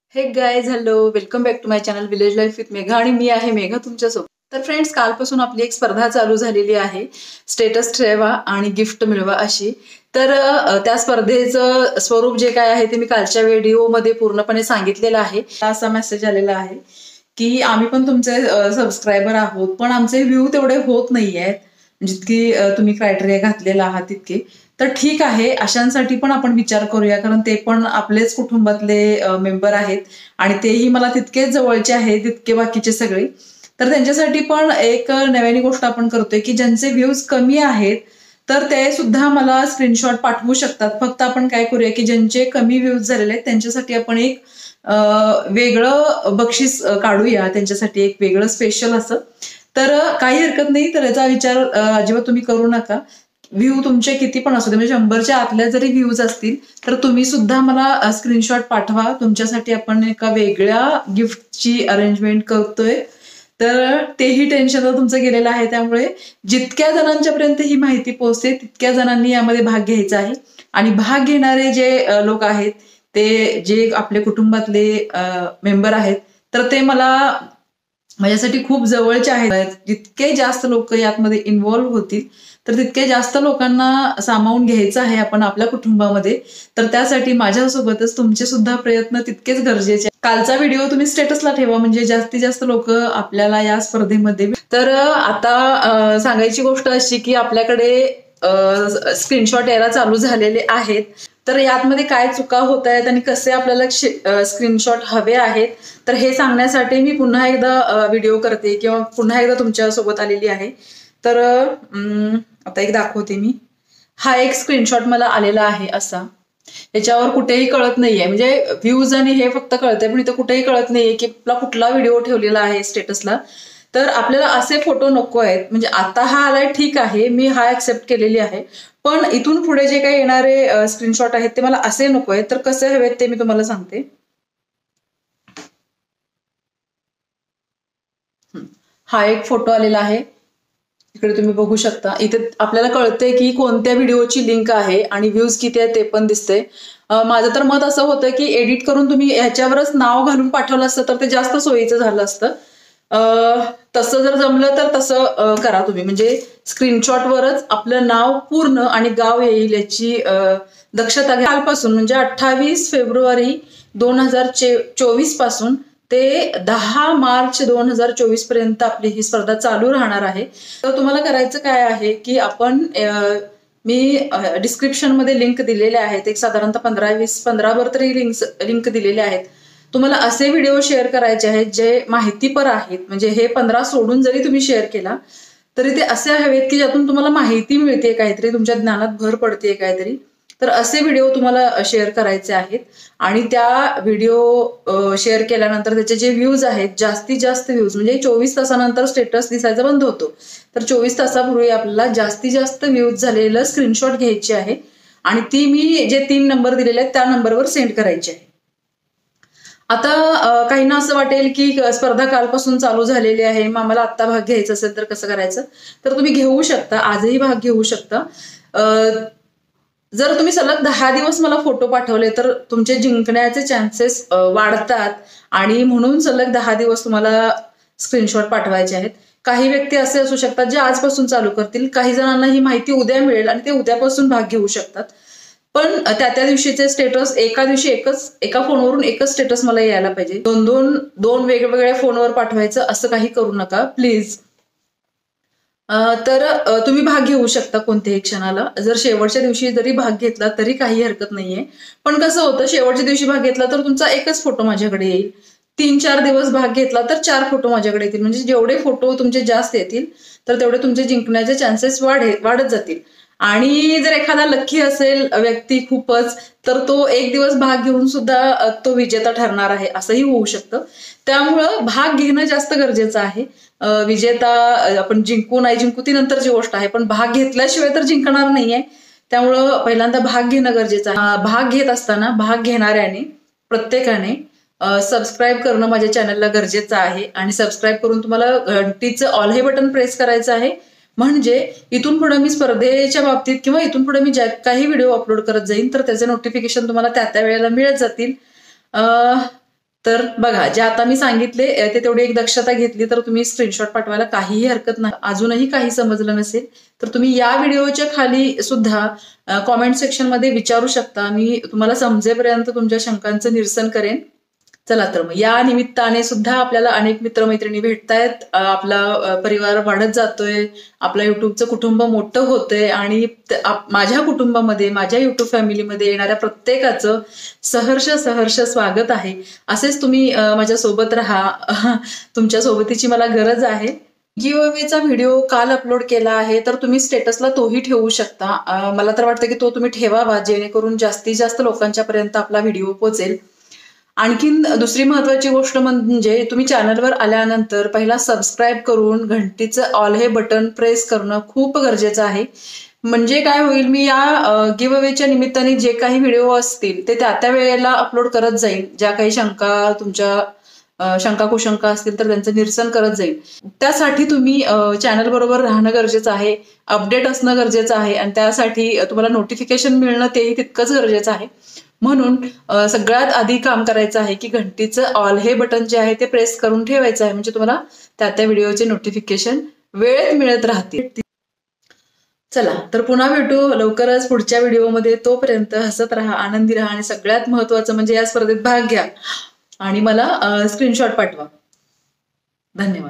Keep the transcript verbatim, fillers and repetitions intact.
हे guys hello welcome back to my channel village life with Megha आणि मी आहे मेघा तुमच्यासोबत. तर फ्रेंड्स, कालपासून आपली एक स्पर्धा चालू झालेली आहे, स्टेटस ठेवा आणि गिफ्ट मिळवा अशी. तर त्या स्पर्धेचं स्वरूप जे काय आहे ते मी कालच्या व्हिडिओमध्ये पूर्णपणे सांगितलेलं आहे. असा मेसेज आलेला आहे की आम्ही पण तुमचे सबस्क्रायबर आहोत, पण आमचे व्ह्यू तेवढे होत नाहीयेत जितकी तुम्ही क्रायटेरिया घातलेला आहात तितके. तर ठीक आहे, अशांसाठी पण आपण विचार करूया, कारण ते पण आपलेच कुटुंबातले मेंबर आहेत आणि तेही मला तितकेच जवळचे आहेत तितके बाकीचे सगळे. तर त्यांच्यासाठी पण एक नव्याने गोष्ट आपण करतोय की ज्यांचे व्ह्यूज कमी आहेत तर ते सुद्धा मला स्क्रीनशॉट पाठवू शकतात. फक्त आपण काय करूया की ज्यांचे कमी व्ह्यूज झालेले आहेत त्यांच्यासाठी आपण एक वेगळं बक्षीस काढूया, त्यांच्यासाठी एक वेगळं स्पेशल असं. तर काही हरकत नाही, तर याचा विचार अजिबात तुम्ही करू नका. व्ह्यू तुमचे किती पण असू दे, म्हणजे शंभरच्या आतल्या जरी व्ह्यूज असतील तर तुम्ही सुद्धा मला स्क्रीनशॉट पाठवा. तुमच्यासाठी आपण एका वेगळ्या गिफ्टची अरेंजमेंट करतोय, तर तेही टेन्शन तुमचं गेलेलं आहे. त्यामुळे जितक्या जणांच्या पर्यंत ही माहिती पोहोचते तितक्या जणांनी यामध्ये भाग घ्यायचा आहे. आणि भाग घेणारे जे लोक आहेत ते जे आपले कुटुंबातले मेंबर आहेत तर ते मला माझ्यासाठी खूप जवळचे आहेत. जितके जास्त लोक यामध्ये इन्व्हॉल्व्ह होतील तर तितके जास्त लोकांना सामावून घ्यायचं आहे आपण आपल्या कुटुंबामध्ये. तर त्यासाठी माझ्यासोबतच तुमचे सुद्धा प्रयत्न तितकेच गरजेचे. कालचा व्हिडिओ तुम्ही स्टेटसला ठेवा म्हणजे जास्तीत जास्त लोक आपल्याला या स्पर्धेमध्ये. तर आता सांगायची गोष्ट अशी की आपल्याकडे स्क्रीनशॉट यायला चालू झालेले आहेत. तर यातमध्ये काय चुका होत आहेत आणि कसे आपल्याला स्क्रीनशॉट हवे आहेत तर हे सांगण्यासाठी मी पुन्हा एकदा व्हिडिओ करते किंवा पुन्हा एकदा तुमच्या सोबत आलेली आहे. तर आता एक दाखवते मी. हा एक स्क्रीनशॉट मला आलेला आहे असा. याच्यावर कुठेही कळत नाहीये, म्हणजे व्ह्यूज आणि हे फक्त कळतंय पण इथं कुठेही कळत नाहीये की आपला कुठला व्हिडिओ ठेवलेला आहे स्टेटसला. तर आपल्याला असे फोटो नको आहेत. म्हणजे आता हा आलाय ठीक आहे, मी हा ऍक्सेप्ट केलेली आहे, पण इथून पुढे जे काही येणारे स्क्रीनशॉट आहेत ते मला असे नको आहेत. तर कसे हवेत ते मी तुम्हाला सांगते. हा एक फोटो आलेला आहे, इकडे तुम्ही बघू शकता. इथे आपल्याला कळतंय की कोणत्या व्हिडिओची लिंक आहे आणि व्ह्यूज किती आहे ते पण दिसतंय. माझं तर मत असं होतं की एडिट करून तुम्ही ह्याच्यावरच नाव घालून पाठवलं असतं तर ते जास्त सोयीचं झालं असतं. तसं जर जमलं तर तसं करा तुम्ही, म्हणजे स्क्रीनशॉटवरच आपलं नाव पूर्ण आणि गाव येईल याची दक्षता घ्या. कालपासून म्हणजे अठ्ठावीस फेब्रुवारी दोन हजार चोवीस पासून ते दहा मार्च दोन हजार चोवीस पर्यंत आपली ही स्पर्धा चालू राहणार आहे. तर तुम्हाला करायचं काय आहे की आपण मी डिस्क्रिप्शन मध्ये लिंक दिलेले आहेत, एक साधारणतः पंधरा वीस पंधरावर तरी लिंक्स लिंक दिलेले आहेत. तुम्हाला असे व्हिडिओ शेअर करायचे आहेत जे माहितीपर आहेत. म्हणजे हे पंधरा सोडून जरी तुम्ही शेअर केला तरी ते असे हवेत की ज्यातून तुम्हाला माहिती मिळते, काहीतरी तुमच्या ज्ञानात भर पडते काहीतरी. तर असे व्हिडिओ तुम्हाला शेअर करायचे आहेत आणि त्या व्हिडिओ शेअर केल्यानंतर त्याचे जे व्ह्यूज आहेत, जास्तीत जास्त व्ह्यूज म्हणजे चोवीस तासानंतर स्टेटस दिसायचा बंद होतो, तर चोवीस तासापूर्वी आपल्याला जास्तीत जास्त व्ह्यूज झालेलं स्क्रीनशॉट घ्यायची आहे आणि ती मी जे तीन नंबर दिलेले आहेत त्या नंबरवर सेंड करायची आहे. आता काहींना असं वाटेल की स्पर्धा कालपासून चालू झालेली आहे, मग आम्हाला आत्ता भाग घ्यायचा असेल तर कसं करायचं. तर तुम्ही घेऊ शकता, आजही भाग घेऊ शकता. जर तुम्ही सलग दहा दिवस मला फोटो पाठवले तर तुमचे जिंकण्याचे चान्सेस वाढतात आणि म्हणून सलग दहा दिवस तुम्हाला स्क्रीनशॉट पाठवायचे आहेत. काही व्यक्ती असे असू शकतात जे आजपासून चालू करतील, काही जणांना ही माहिती उद्या मिळेल आणि ते उद्यापासून भाग घेऊ शकतात. पण त्या त्या दिवशीचे स्टेटस एका दिवशी एकच एका फोनवरून एकच स्टेटस मला यायला पाहिजे. दोन दोन दोन वेगवेगळ्या फोनवर पाठवायचं असं काही करू नका प्लीज. तर तुम्ही भाग घेऊ शकता कोणत्याही क्षणाला. जर शेवटच्या दिवशी जरी भाग घेतला तरी काही हरकत नाहीये, पण कसं होतं शेवटच्या दिवशी भाग घेतला तर तुमचा एकच फोटो माझ्याकडे येईल. तीन चार दिवस भाग घेतला तर चार फोटो माझ्याकडे येतील. म्हणजे जेवढे फोटो तुमचे जास्त येतील तर तेवढे तुमचे जिंकण्याचे चान्सेस वाढे वाढत जातील. आणि जर एखादा लक्की असेल व्यक्ती खूपच तर तो एक दिवस भाग घेऊन सुद्धा तो विजेता ठरणार आहे, असंही होऊ शकतं. त्यामुळं भाग घेणं जास्त गरजेचं आहे. विजेता आपण जिंकू नाही जिंकू ती नंतरची गोष्ट आहे, पण भाग घेतल्याशिवाय तर जिंकणार नाहीये. त्यामुळं पहिल्यांदा भाग घेणं गरजेचं आहे. भाग घेत असताना भाग घेणाऱ्याने प्रत्येकाने सबस्क्राईब करणं माझ्या चॅनलला गरजेचं आहे आणि सबस्क्राईब करून तुम्हाला घंटीचं ऑल हे बटन प्रेस करायचं आहे. म्हणजे इथून पुढे मी स्पर्धेच्या बाबतीत किंवा इथून पुढे मी ज्या काही व्हिडिओ अपलोड करत जाईन तर त्याचे नोटिफिकेशन तुम्हाला त्या त्या वेळेला मिळत जातील. तर बघा, जे आता मी सांगितले ते तेवढी एक दक्षता घेतली तर तुम्ही स्क्रीनशॉट पाठवायला काहीही हरकत नाही. अजूनही काही समजलं नसेल तर तुम्ही या व्हिडिओच्या खाली सुद्धा कॉमेंट सेक्शन मध्ये विचारू शकता. मी तुम्हाला समजेपर्यंत तुमच्या शंकांचं निरसन करेन. चला तर मग या निमित्ताने सुद्धा आपल्याला अनेक मित्रमैत्रिणी भेटतायत, आपला परिवार वाढत जातोय, आपलं युट्यूबचं कुटुंब मोठं होतंय आणि माझ्या कुटुंबामध्ये, माझ्या युट्यूब फॅमिलीमध्ये येणाऱ्या प्रत्येकाचं सहर्ष सहर्ष स्वागत आहे. असेच तुम्ही माझ्या सोबत राहा, तुमच्या सोबतीची मला गरज आहे. गिव्ह अवेचा व्हिडिओ काल अपलोड केला आहे तर तुम्ही स्टेटसला तोही ठेवू शकता. मला तर वाटतं की तो तुम्ही ठेवावा, जेणेकरून जास्तीत जास्त लोकांच्या पर्यंत आपला व्हिडिओ पोहोचेल. आणखीन दुसरी महत्वाची गोष्ट म्हणजे तुम्ही चॅनलवर आल्यानंतर पहिला सबस्क्राईब करून घंटीचं ऑल हे बटन प्रेस करणं खूप गरजेचं आहे. म्हणजे काय होईल, मी या गिव्ह अवेच्या निमित्ताने जे काही व्हिडिओ असतील ते त्या त्या वेळेला अपलोड करत जाईल. ज्या काही शंका तुमच्या शंका कुशंका असतील तर त्यांचं निरसन करत जाईल. त्यासाठी तुम्ही चॅनल बरोबर राहणं गरजेचं आहे, अपडेट असणं गरजेचं आहे आणि त्यासाठी तुम्हाला नोटिफिकेशन मिळणं तेही तितकंच गरजेचं आहे. म्हणून सगळ्यात आधी काम करायचं आहे की घंटीचं ऑल हे बटन जे आहे ते प्रेस करून ठेवायचं आहे. म्हणजे तुम्हाला त्या त्या व्हिडिओचे नोटिफिकेशन वेळेत मिळत राहतील. चला तर पुन्हा भेटू लवकरच पुढच्या व्हिडिओमध्ये. तोपर्यंत हसत राहा, आनंदी राहा आणि सगळ्यात महत्वाचं म्हणजे या स्पर्धेत भाग घ्या आणि मला स्क्रीनशॉट पाठवा. धन्यवाद.